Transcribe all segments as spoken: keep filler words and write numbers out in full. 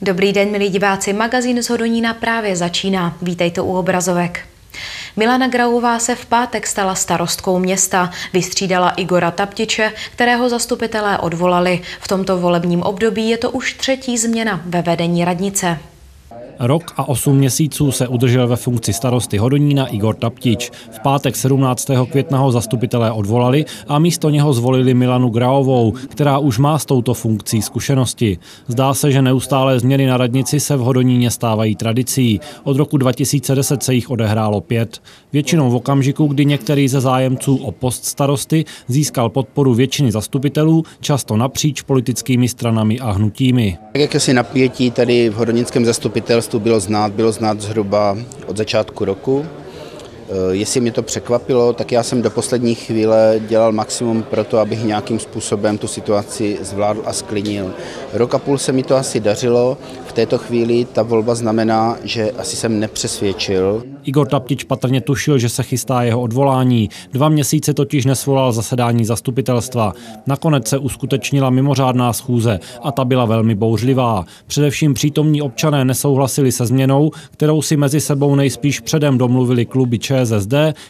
Dobrý den, milí diváci, magazín z Hodonína právě začíná. Vítejte u obrazovek. Milana Grauová se v pátek stala starostkou města. Vystřídala Igora Taptiče, kterého zastupitelé odvolali. V tomto volebním období je to už třetí změna ve vedení radnice. Rok a osm měsíců se udržel ve funkci starosty Hodonína Igor Taptič. V pátek sedmnáctého května ho zastupitelé odvolali a místo něho zvolili Milanu Grauovou, která už má s touto funkcí zkušenosti. Zdá se, že neustálé změny na radnici se v Hodoníně stávají tradicí. Od roku dva tisíce deset se jich odehrálo pět. Většinou v okamžiku, kdy některý ze zájemců o post starosty získal podporu většiny zastupitelů, často napříč politickými stranami a hnutími. Jakési napětí tady v hodonínském zastupitelstvu bylo znát, bylo znát zhruba od začátku roku. Jestli mě to překvapilo, tak já jsem do poslední chvíle dělal maximum pro to, abych nějakým způsobem tu situaci zvládl a sklinil. Rok a půl se mi to asi dařilo. V této chvíli ta volba znamená, že asi jsem nepřesvědčil. Igor Taptič patrně tušil, že se chystá jeho odvolání. Dva měsíce totiž nesvolal zasedání zastupitelstva. Nakonec se uskutečnila mimořádná schůze a ta byla velmi bouřlivá. Především přítomní občané nesouhlasili se změnou, kterou si mezi sebou nejspíš předem domluvili kluby ČSSD,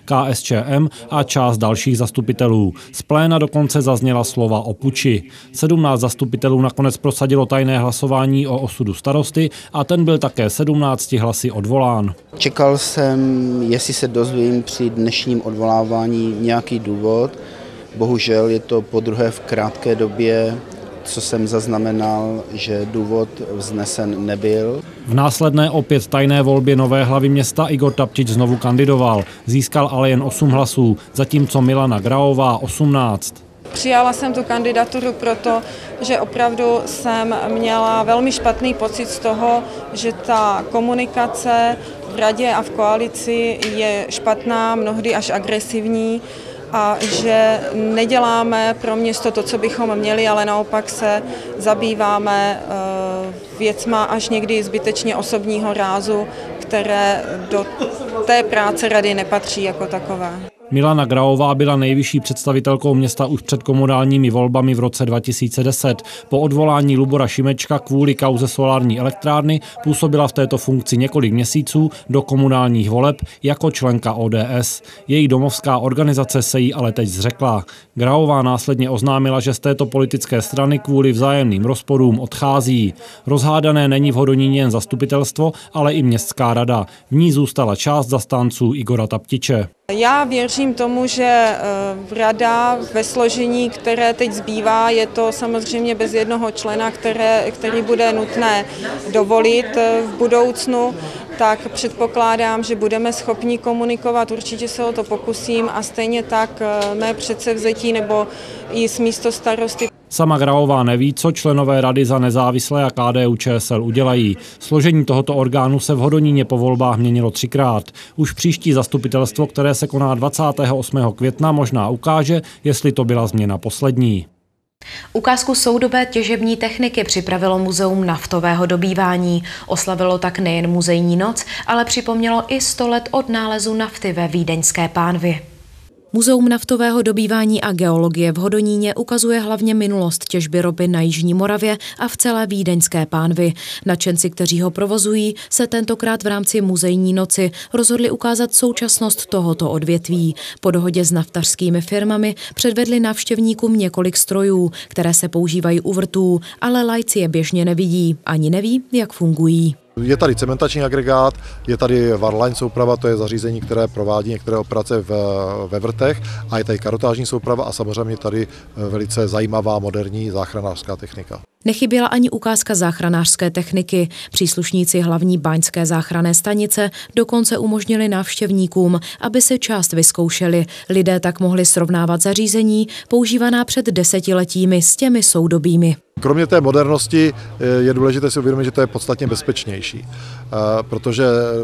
KSČM a část dalších zastupitelů. Z pléna dokonce zazněla slova o puči. sedmnáct zastupitelů nakonec prosadilo tajné hlasování o osudu starosty a ten byl také sedmnácti hlasy odvolán. Čekal jsem, jestli se dozvím při dnešním odvolávání nějaký důvod. Bohužel je to podruhé v krátké době, co jsem zaznamenal, že důvod vznesen nebyl. V následné opět tajné volbě nové hlavy města Igor Taptič znovu kandidoval. Získal ale jen osm hlasů, zatímco Milana Grauová osmnáct. Přijala jsem tu kandidaturu proto, že opravdu jsem měla velmi špatný pocit z toho, že ta komunikace v radě a v koalici je špatná, mnohdy až agresivní, a že neděláme pro město to, co bychom měli, ale naopak se zabýváme věcma až někdy zbytečně osobního rázu, které do té práce rady nepatří jako takové. Milana Grauová byla nejvyšší představitelkou města už před komunálními volbami v roce dva tisíce deset. Po odvolání Lubora Šimečka kvůli kauze solární elektrárny působila v této funkci několik měsíců do komunálních voleb jako členka O D S. Její domovská organizace se jí ale teď zřekla. Grauová následně oznámila, že z této politické strany kvůli vzájemným rozporům odchází. Rozhádané není v Hodoníně jen zastupitelstvo, ale i městská rada. V ní zůstala část zastánců Igora Taptiče. Já věřím tomu, že rada ve složení, které teď zbývá, je to samozřejmě bez jednoho člena, které, který bude nutné dovolit v budoucnu, tak předpokládám, že budeme schopni komunikovat, určitě se o to pokusím a stejně tak mé předsevzetí nebo i s místostarosty. Sama Grauová neví, co členové rady za nezávislé a K D U Č S L udělají. Složení tohoto orgánu se v Hodoníně po volbách měnilo třikrát. Už příští zastupitelstvo, které se koná dvacátého osmého května, možná ukáže, jestli to byla změna poslední. Ukázku soudobé těžební techniky připravilo Muzeum naftového dobývání. Oslavilo tak nejen muzejní noc, ale připomnělo i sto let od nálezu nafty ve vídeňské pánvi. Muzeum naftového dobývání a geologie v Hodoníně ukazuje hlavně minulost těžby ropy na jižní Moravě a v celé vídeňské pánvi. Nadšenci, kteří ho provozují, se tentokrát v rámci muzejní noci rozhodli ukázat současnost tohoto odvětví. Po dohodě s naftařskými firmami předvedli návštěvníkům několik strojů, které se používají u vrtů, ale lajci je běžně nevidí, ani neví, jak fungují. Je tady cementační agregát, je tady Warline souprava, to je zařízení, které provádí některé operace v, ve vrtech, a je tady karotážní souprava a samozřejmě tady velice zajímavá moderní záchranářská technika. Nechyběla ani ukázka záchranářské techniky. Příslušníci hlavní báňské záchranné stanice dokonce umožnili návštěvníkům, aby si část vyzkoušeli. Lidé tak mohli srovnávat zařízení používaná před desetiletími s těmi soudobými. Kromě té modernosti je důležité si uvědomit, že to je podstatně bezpečnější, protože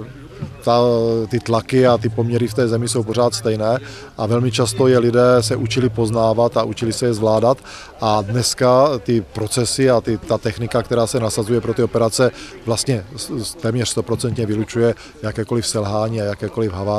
ta, ty tlaky a ty poměry v té zemi jsou pořád stejné a velmi často je lidé se učili poznávat a učili se je zvládat a dneska ty procesy a ty, ta technika, která se nasazuje pro ty operace, vlastně téměř stoprocentně vylučuje jakékoliv selhání a jakékoliv havárie.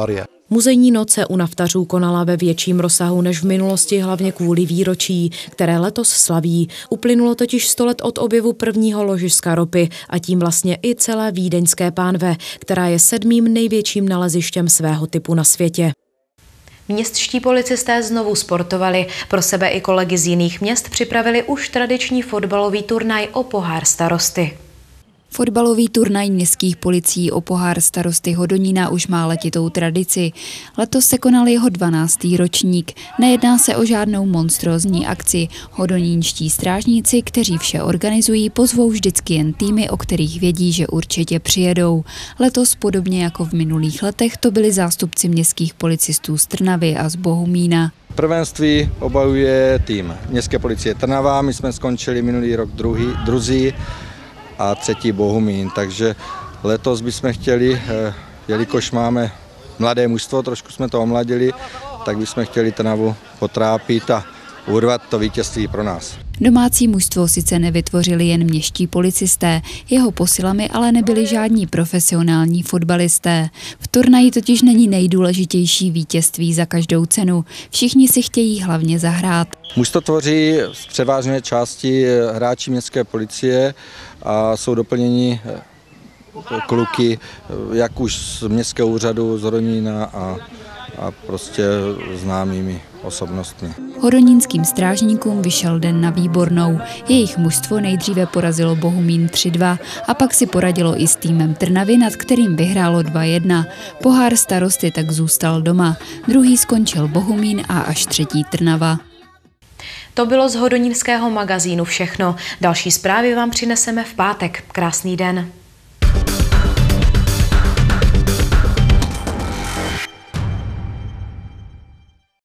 Muzejní noc se u naftařů konala ve větším rozsahu než v minulosti, hlavně kvůli výročí, které letos slaví. Uplynulo totiž sto let od objevu prvního ložiska ropy a tím vlastně i celé vídeňské pánve, která je sedmým největším nalezištěm svého typu na světě. Městští policisté znovu sportovali. Pro sebe i kolegy z jiných měst připravili už tradiční fotbalový turnaj o pohár starosty. Fotbalový turnaj městských policií o pohár starosty Hodonína už má letitou tradici. Letos se konal jeho dvanáctý ročník. Nejedná se o žádnou monstrózní akci. Hodonínští strážníci, kteří vše organizují, pozvou vždycky jen týmy, o kterých vědí, že určitě přijedou. Letos, podobně jako v minulých letech, to byli zástupci městských policistů z Trnavy a z Bohumína. Prvenství obhajuje tým Městské policie Trnava, my jsme skončili minulý rok druhý, druzí a třetí Bohumín, takže letos bychom chtěli, jelikož máme mladé mužstvo, trošku jsme to omladili, tak bychom chtěli Trnavu potrápit a urvat to vítězství pro nás. Domácí mužstvo sice nevytvořili jen městští policisté, jeho posilami ale nebyli žádní profesionální fotbalisté. V turnaji totiž není nejdůležitější vítězství za každou cenu. Všichni si chtějí hlavně zahrát. Mužstvo tvoří z převážné části hráči městské policie a jsou doplněni kluky, jak už z městského úřadu, z Hodonína a, a prostě známými osobnostmi. Hodonínským strážníkům vyšel den na výbornou. Jejich mužstvo nejdříve porazilo Bohumín tři dva a pak si poradilo i s týmem Trnavy, nad kterým vyhrálo dva jedna. Pohár starosty tak zůstal doma. Druhý skončil Bohumín a až třetí Trnava. To bylo z hodonínského magazínu všechno. Další zprávy vám přineseme v pátek. Krásný den.